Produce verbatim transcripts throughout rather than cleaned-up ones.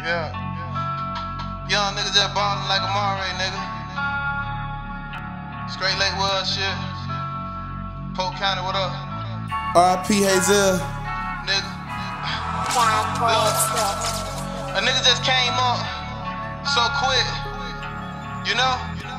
Yeah. Young nigga just ballin' like a Murray, nigga. Straight Lake World shit. Polk County, what up? R I P Hazel. Nigga. Look, a nigga just came up so quick, you know?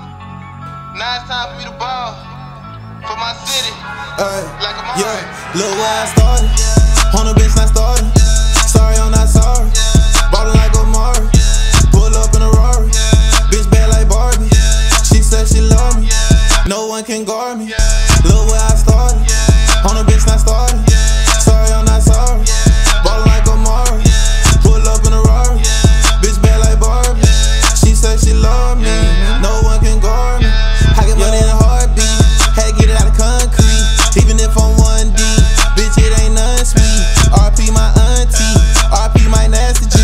Now it's time for me to ball for my city. Uh, like a Murray. Yeah, look where I started. On the bench, not starting. Sorry, I'm not sorry. Ballin' like a Murray. Pull up in a Rari. Bitch bad like Barbie. She said she love me. No one can guard me. Look where I started. On the bench, not starting. Sorry, I'm not sorry. Ballin' like a Murray. Pull up in a Rari. Bitch bad like Barbie. She said she love me. No one can guard me. I get money in a heartbeat. Had to get it out of concrete. Even if I'm one D, bitch, it ain't nothing sweet. R P my auntie, R P my nasty G.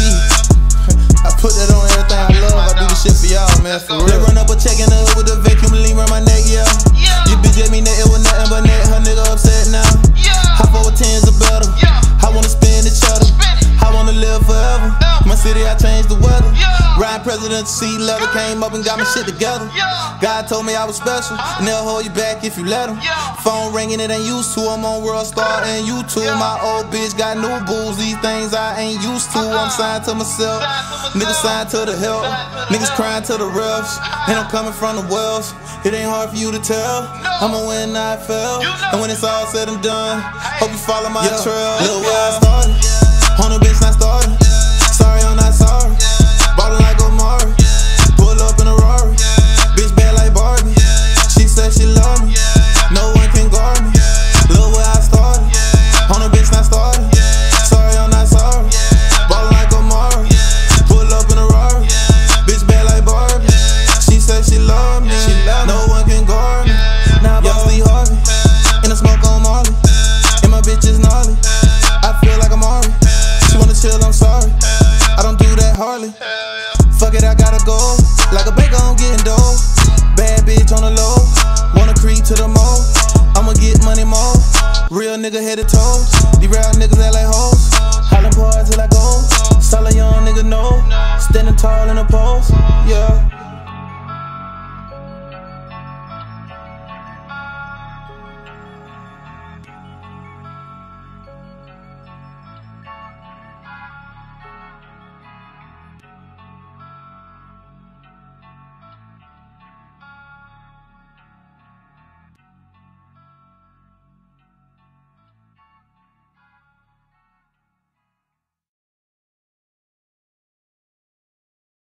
I put that on everything I love. I do the shit for y'all, man, for real. They run up a check in the hood with a vacuum lean around my neck, yeah. You bitch let me net, it was nothing but net. Her nigga upset now. High four tens are better. I wanna spend the cheddar. I wanna live forever. My city, I changed the weather. Ryan president seat leather came up and got my shit together. God told me I was special, and they'll hold you back if you let them. Phone ringing, it ain't used to. I'm on World Star and YouTube. My old bitch got new booze. These things I ain't used to. I'm signed to myself. Niggas signed to the help. Niggas crying to the refs. And I'm coming from the wells. It ain't hard for you to tell. I'ma win, I fell. And when it's all said and done, hope you follow my trail. Look where I started. On the bench, not starting. Sorry, I'm not sorry. Ballin' like a Murray. Pull up in a Rari. Bitch bad like Barbie. She said she love me. No one can guard me. Look where I started. On the bench, not starting. Sorry, I'm not sorry. Ballin' like a Murray. Pull up in a Rari. Bitch bad like Barbie. She said she love me. No one can guard me. Now boss Lee Harvey. In the smoke on Marley. And my bitch is gnarly. I feel like I'm Murray. She wanna chill, I'm sorry. I don't do that hardly. Fuck it, I gotta go. Like a baker, I'm getting dough. Bad bitch on the low. Wanna creep to the mall. I'ma get money more. Real nigga head to toe. These real niggas act like hoes. Hollin' hard till I go. Solid young nigga know. Standing tall in the pole.